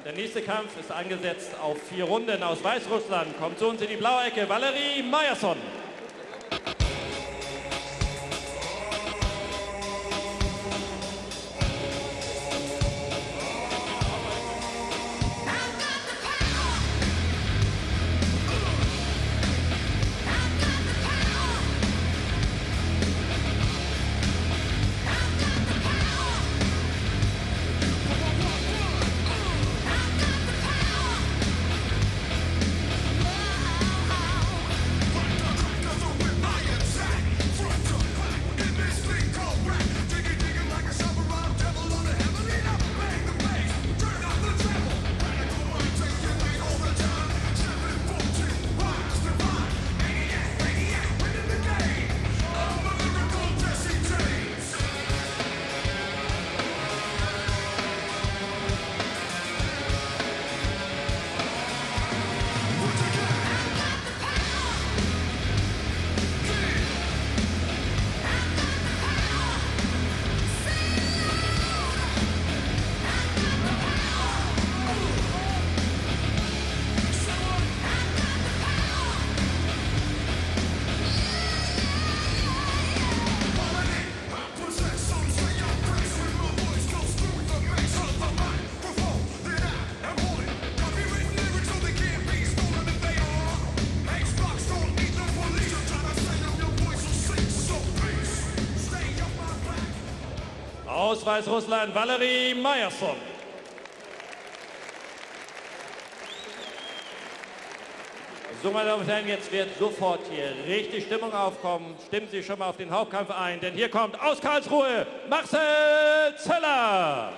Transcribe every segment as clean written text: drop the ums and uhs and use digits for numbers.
Der nächste Kampf ist angesetzt auf 4 Runden. Aus Weißrussland kommt zu uns in die blaue Ecke Valerie Meyerson. Aus Weißrussland Valerie Meyerson. So, meine Damen und Herren, jetzt wird sofort hier richtig Stimmung aufkommen. Stimmen Sie schon mal auf den Hauptkampf ein, denn hier kommt aus Karlsruhe Marcel Zeller.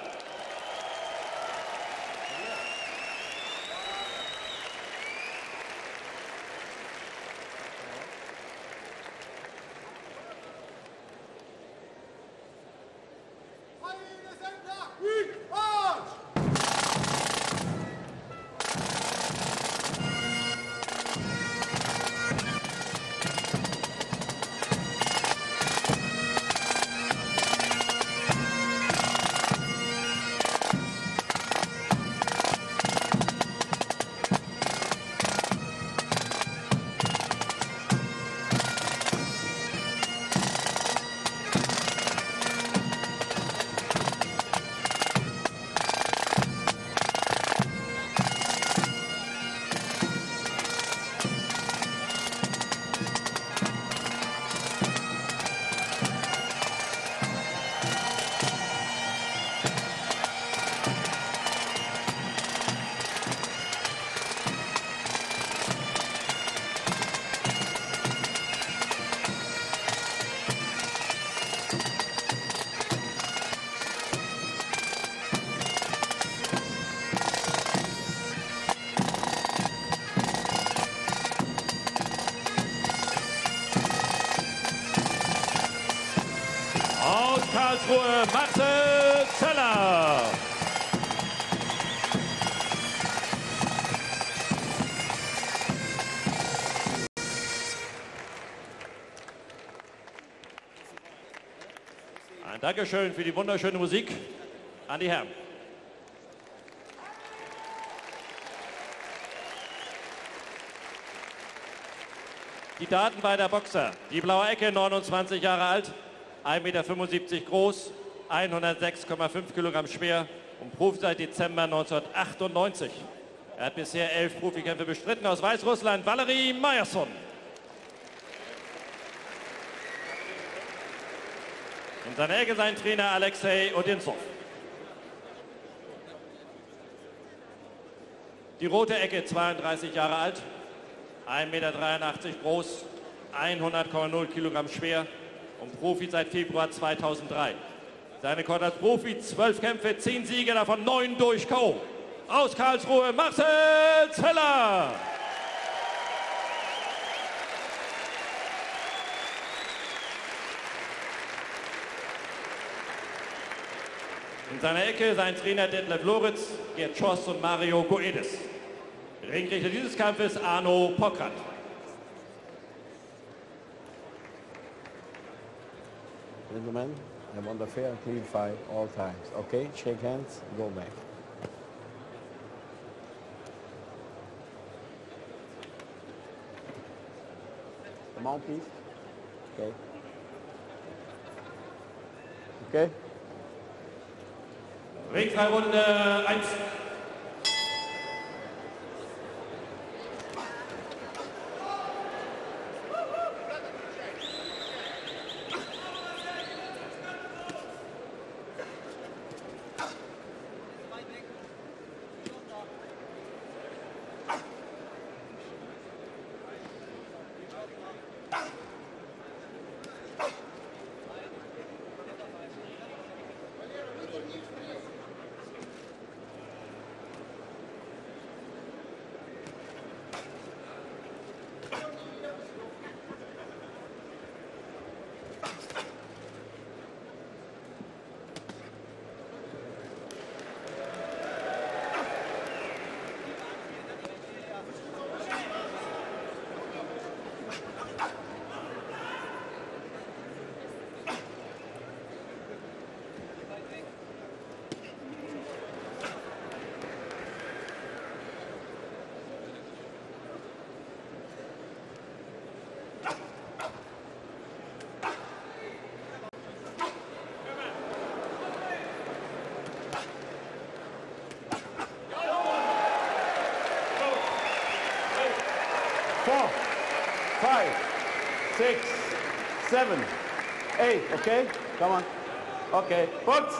Aus Karlsruhe Marcel Zeller. Ein Dankeschön für die wunderschöne Musik an die Herren. Die Daten beider Boxer. Die blaue Ecke, 29 Jahre alt, 1,75 Meter groß, 106,5 Kilogramm schwer und Profi seit Dezember 1998. Er hat bisher 11 Profikämpfe bestritten. Aus Weißrussland Valerie Meyerson. In seiner Ecke sein Trainer Alexei Odintsov. Die rote Ecke, 32 Jahre alt, 1,83 Meter groß, 100,0 Kilogramm schwer und Profi seit Februar 2003. Sein Rekord als Profi, 12 Kämpfe, 10 Siege, davon 9 durch K.O. Aus Karlsruhe Marcel Zeller. In seiner Ecke sein Trainer Detlef Loritz, Gerd Schoss und Mario Goedes. Ringrichter dieses Kampfes Arno Pokrath. Gentlemen, I want a fair and clean fight all times. Okay, shake hands, go back. Come on, please. Okay. Okay. Ringfreirunde 1. Four, five, 6, 7, 8. Okay? Come on. Okay. Box.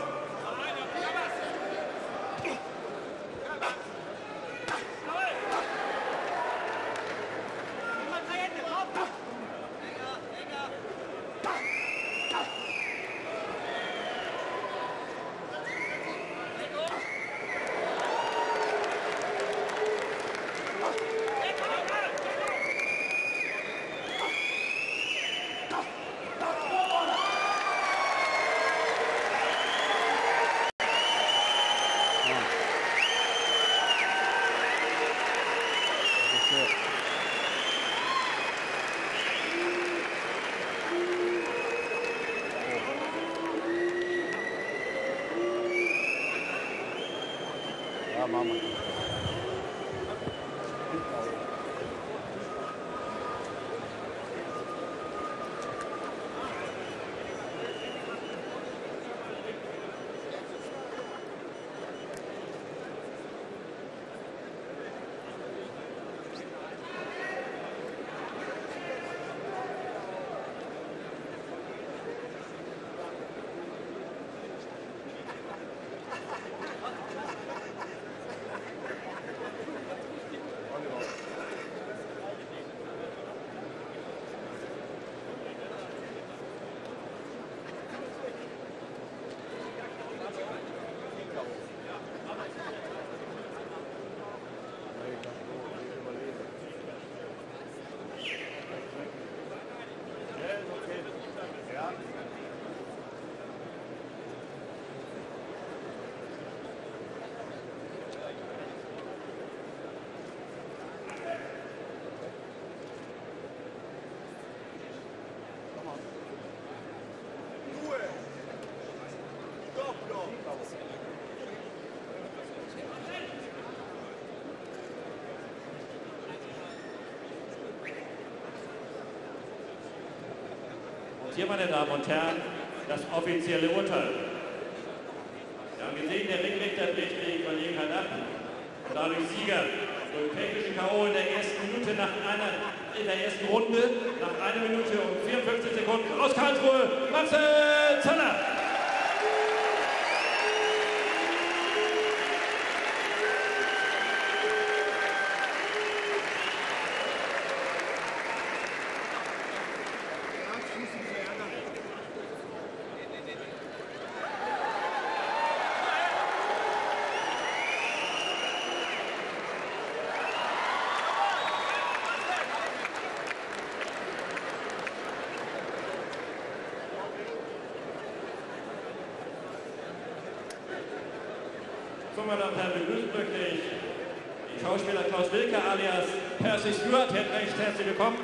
Ja, Mama. Hier, meine Damen und Herren, das offizielle Urteil. Wir haben gesehen, der Ringrichter bricht die Überlegenheit ab und dadurch Sieger durch technische K.O. in der ersten Minute in der ersten Runde nach 1 Minute und 54 Sekunden aus Karlsruhe, Marcel Zeller. So, meine Damen und Herren, begrüßen wirklich die Schauspieler Klaus Wilke alias Percy Stewart. Recht herzlich willkommen.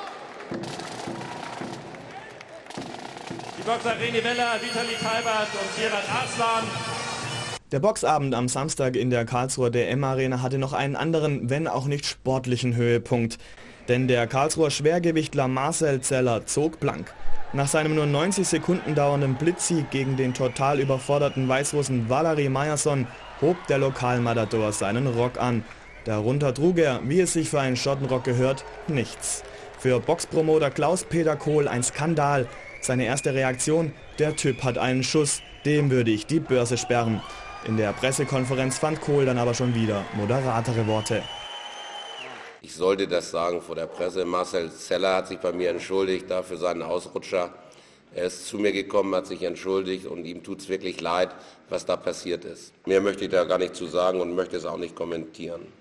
Die Boxer René Weller, Vitali Talbert und Sirat Arslan. Der Boxabend am Samstag in der Karlsruher DM-Arena hatte noch einen anderen, wenn auch nicht sportlichen Höhepunkt. Denn der Karlsruher Schwergewichtler Marcel Zeller zog blank. Nach seinem nur 90 Sekunden dauernden Blitzsieg gegen den total überforderten Weißrussen Valery Meyerson hob der Lokalmatador seinen Rock an. Darunter trug er, wie es sich für einen Schottenrock gehört, nichts. Für Boxpromoter Klaus-Peter Kohl ein Skandal. Seine erste Reaktion: der Typ hat einen Schuss, dem würde ich die Börse sperren. In der Pressekonferenz fand Kohl dann aber schon wieder moderatere Worte. Ich sollte das sagen vor der Presse. Marcel Zeller hat sich bei mir entschuldigt dafür seinen Ausrutscher. Er ist zu mir gekommen, hat sich entschuldigt und ihm tut es wirklich leid, was da passiert ist. Mehr möchte ich da gar nicht zu sagen und möchte es auch nicht kommentieren.